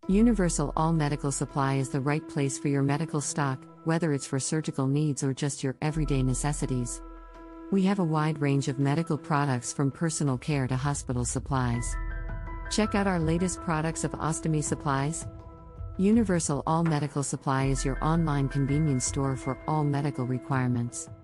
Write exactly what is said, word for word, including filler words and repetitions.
Universal All Medical Supply is the right place for your medical stock, whether it's for surgical needs or just your everyday necessities. We have a wide range of medical products from personal care to hospital supplies. Check out our latest products of ostomy supplies. Universal All Medical Supply is your online convenience store for all medical requirements.